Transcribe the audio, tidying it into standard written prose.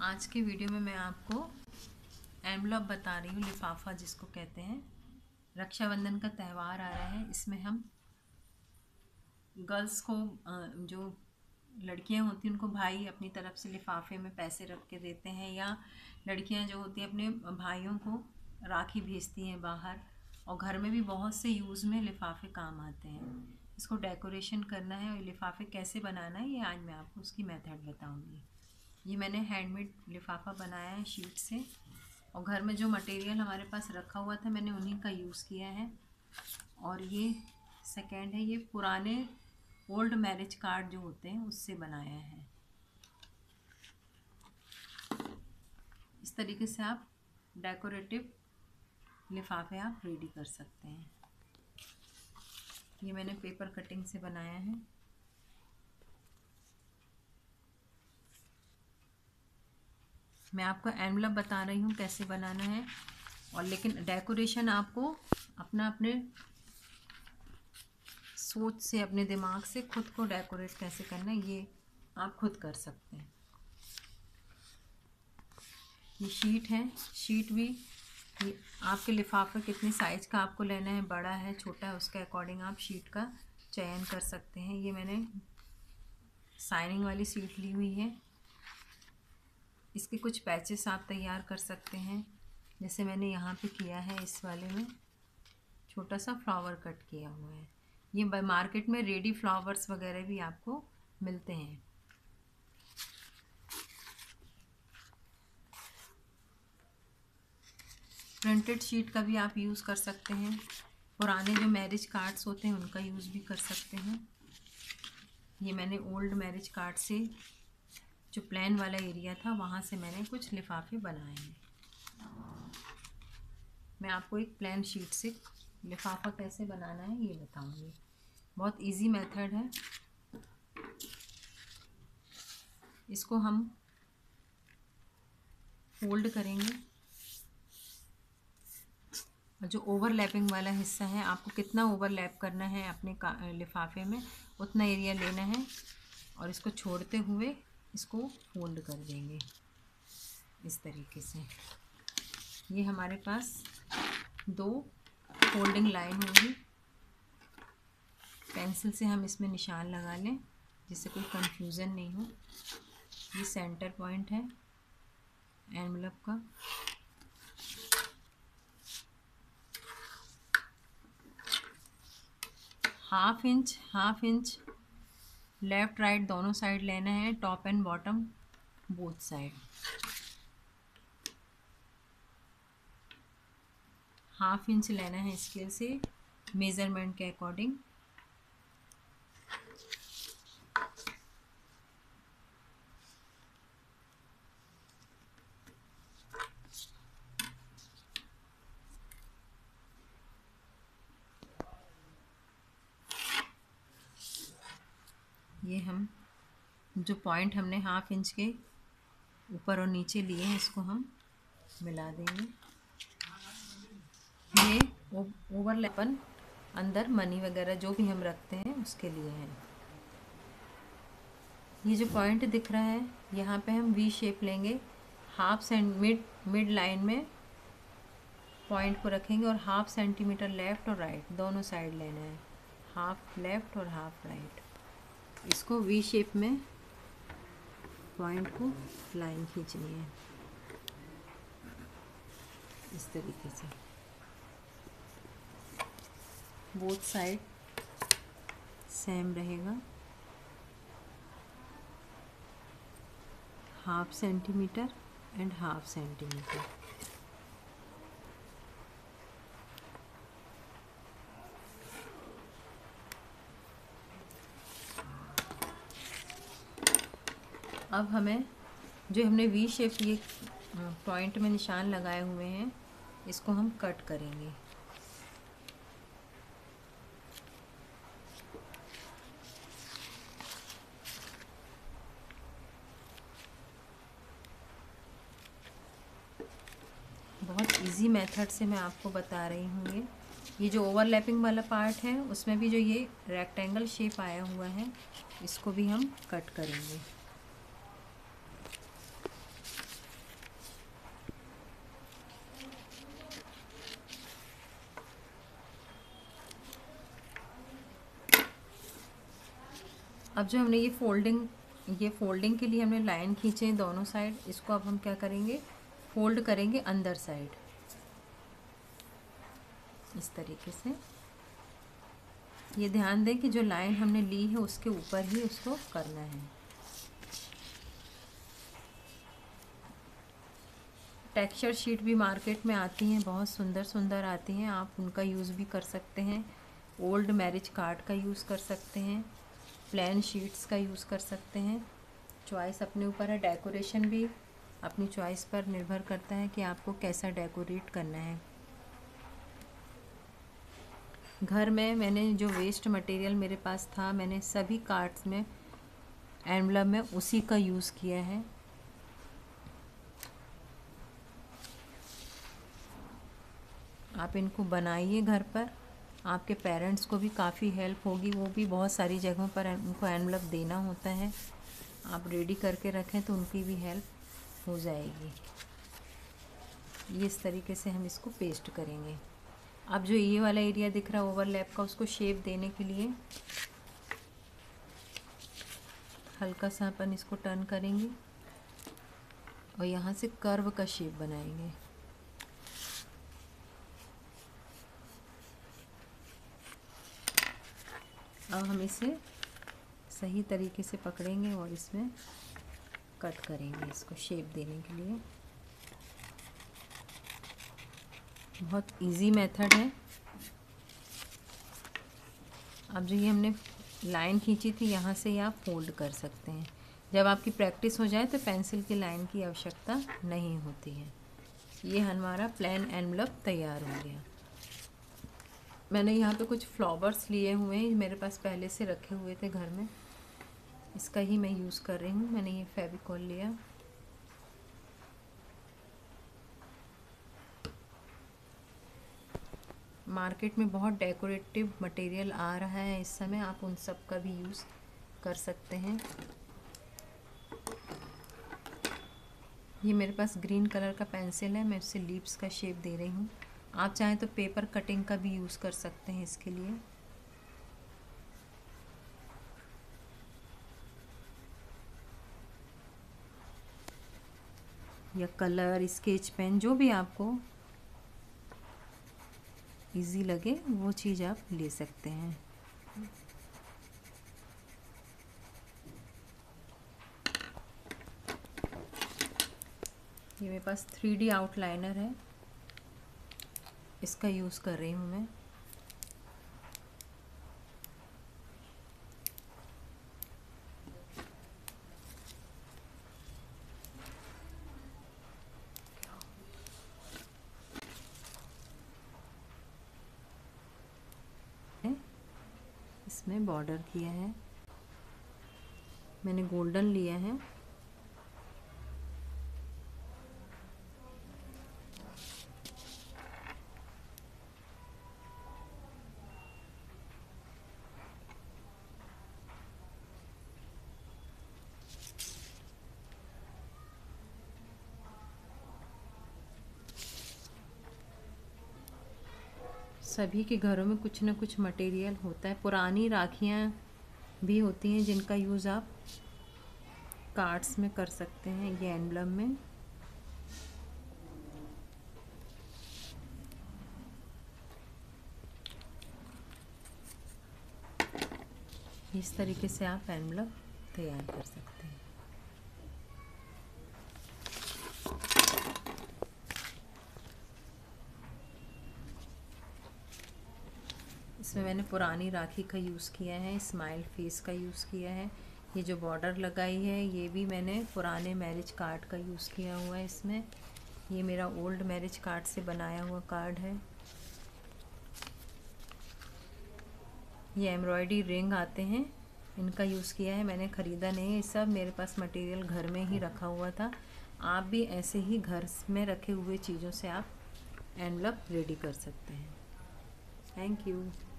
आज के वीडियो में मैं आपको एनवलप बता रही हूँ, लिफाफा जिसको कहते हैं। रक्षाबंधन का त्यौहार आ रहा है। इसमें हम गर्ल्स को जो लड़कियां होती हैं उनको भाई अपनी तरफ से लिफाफे में पैसे रख के देते हैं, या लड़कियां जो होती हैं अपने भाइयों को राखी भेजती हैं बाहर। और घर में भी बहुत से यूज़ में लिफाफे काम आते हैं। इसको डेकोरेशन करना है और लिफाफे कैसे बनाना है ये आज मैं आपको उसकी मेथड बताऊंगी। ये मैंने हैंडमेड लिफाफा बनाया है शीट से, और घर में जो मटेरियल हमारे पास रखा हुआ था मैंने उन्हीं का यूज़ किया है। और ये सेकेंड है, ये पुराने ओल्ड मैरिज कार्ड जो होते हैं उससे बनाया है। इस तरीके से आप डेकोरेटिव लिफाफे आप रेडी कर सकते हैं। ये मैंने पेपर कटिंग से बनाया है। मैं आपको एनवलप बता रही हूँ कैसे बनाना है, और लेकिन डेकोरेशन आपको अपने सोच से, अपने दिमाग से खुद को डेकोरेट कैसे करना है ये आप खुद कर सकते हैं। ये शीट है, शीट भी ये आपके लिफाफे कितने साइज़ का आपको लेना है, बड़ा है छोटा है, उसके अकॉर्डिंग आप शीट का चयन कर सकते हैं। ये मैंने शाइनिंग वाली शीट ली हुई है। इसके कुछ पैचेस आप तैयार कर सकते हैं, जैसे मैंने यहाँ पे किया है। इस वाले में छोटा सा फ्लावर कट किया हुआ है। ये मार्केट में रेडी फ्लावर्स वगैरह भी आपको मिलते हैं। प्रिंटेड शीट का भी आप यूज़ कर सकते हैं। पुराने जो मैरिज कार्ड्स होते हैं उनका यूज़ भी कर सकते हैं। ये मैंने ओल्ड मैरिज कार्ड से, जो प्लेन वाला एरिया था वहाँ से मैंने कुछ लिफाफे बनाए हैं। मैं आपको एक प्लेन शीट से लिफाफा कैसे बनाना है ये बताऊंगी। बहुत इजी मेथड है। इसको हम फोल्ड करेंगे, और जो ओवरलैपिंग वाला हिस्सा है आपको कितना ओवरलैप करना है अपने लिफाफे में उतना एरिया लेना है, और इसको छोड़ते हुए इसको फोल्ड कर देंगे इस तरीके से। ये हमारे पास दो फोल्डिंग लाइन होगी। पेंसिल से हम इसमें निशान लगा लें जिससे कोई कंफ्यूजन नहीं हो। ये सेंटर पॉइंट है एनवलप का। हाफ इंच लेफ़्ट राइट दोनों साइड लेना है, top and bottom both side. Half inch लेना है स्केल से मेज़रमेंट के अकॉर्डिंग। ये हम जो पॉइंट हमने हाफ इंच के ऊपर और नीचे लिए हैं इसको हम मिला देंगे। ये ओवरलैपन अंदर मनी वगैरह जो भी हम रखते हैं उसके लिए है। ये जो पॉइंट दिख रहा है यहाँ पे हम वी शेप लेंगे। मिड लाइन में पॉइंट को रखेंगे, और हाफ सेंटीमीटर लेफ़्ट और राइट दोनों साइड लेना है। हाफ लेफ़्ट और हाफ राइट। इसको वी शेप में पॉइंट को लाइन खींचनी है इस तरीके से। बोथ साइड सेम रहेगा। Half centimetre and half centimetre. अब हमें जो हमने वी शेप ये पॉइंट में निशान लगाए हुए हैं इसको हम कट करेंगे। बहुत इजी मेथड से मैं आपको बता रही हूँ। ये जो ओवरलैपिंग वाला पार्ट है उसमें भी जो ये रेक्टेंगल शेप आया हुआ है इसको भी हम कट करेंगे। अब जो हमने ये फोल्डिंग के लिए हमने लाइन खींचे हैं दोनों साइड, इसको अब हम क्या करेंगे, फोल्ड करेंगे अंदर साइड इस तरीके से। ये ध्यान दें कि जो लाइन हमने ली है उसके ऊपर ही उसको करना है। टेक्सचर शीट भी मार्केट में आती हैं, बहुत सुंदर सुंदर आती हैं, आप उनका यूज़ भी कर सकते हैं। ओल्ड मैरिज कार्ड का यूज़ कर सकते हैं, प्लेन शीट्स का यूज़ कर सकते हैं। चॉइस अपने ऊपर है, डेकोरेशन भी अपनी चॉइस पर निर्भर करता है कि आपको कैसा डेकोरेट करना है। घर में मैंने जो वेस्ट मटेरियल मेरे पास था, मैंने सभी कार्ड्स में एनवलप में उसी का यूज़ किया है। आप इनको बनाइए घर पर, आपके पेरेंट्स को भी काफ़ी हेल्प होगी, वो भी बहुत सारी जगहों पर उनको एनवलप देना होता है। आप रेडी करके रखें तो उनकी भी हेल्प हो जाएगी। ये इस तरीके से हम इसको पेस्ट करेंगे। अब जो ये वाला एरिया दिख रहा है ओवरलैप का, उसको शेप देने के लिए हल्का सा अपन इसको टर्न करेंगे और यहाँ से कर्व का शेप बनाएंगे। अब हम इसे सही तरीके से पकड़ेंगे और इसमें कट करेंगे इसको शेप देने के लिए। बहुत इजी मेथड है। अब जो ये हमने लाइन खींची थी, यहाँ से ये आप फोल्ड कर सकते हैं। जब आपकी प्रैक्टिस हो जाए तो पेंसिल की लाइन की आवश्यकता नहीं होती है। ये हमारा प्लेन एनवलप तैयार हो गया। मैंने यहाँ पे कुछ फ्लावर्स लिए हुए हैं, मेरे पास पहले से रखे हुए थे घर में, इसका ही मैं यूज़ कर रही हूँ। मैंने ये फेविकॉल लिया, मार्केट में बहुत डेकोरेटिव मटेरियल आ रहा है इस समय, आप उन सब का भी यूज़ कर सकते हैं। ये मेरे पास ग्रीन कलर का पेंसिल है, मैं उससे लीव्स का शेप दे रही हूँ। आप चाहें तो पेपर कटिंग का भी यूज़ कर सकते हैं इसके लिए। या कलर, स्केच पेन, जो भी आपको इजी लगे वो चीज़ आप ले सकते हैं। ये मेरे पास 3D आउटलाइनर है, इसका यूज़ कर रही हूँ मैं। इसमें बॉर्डर किया है, मैंने गोल्डन लिया है। सभी के घरों में कुछ ना कुछ मटेरियल होता है। पुरानी राखियाँ भी होती हैं जिनका यूज़ आप कार्ड्स में कर सकते हैं, ये एम्बलम में। इस तरीके से आप एम्बलम तैयार कर सकते हैं। इसमें मैंने पुरानी राखी का यूज़ किया है, स्माइल फेस का यूज़ किया है। ये जो बॉर्डर लगाई है ये भी मैंने पुराने मैरिज कार्ड का यूज़ किया हुआ है इसमें। ये मेरा ओल्ड मैरिज कार्ड से बनाया हुआ कार्ड है। ये एम्ब्रॉयडरी रिंग आते हैं, इनका यूज़ किया है, मैंने ख़रीदा नहीं है। सब मेरे पास मटेरियल घर में ही रखा हुआ था। आप भी ऐसे ही घर में रखे हुए चीज़ों से आप एनवलप रेडी कर सकते हैं। Thank you.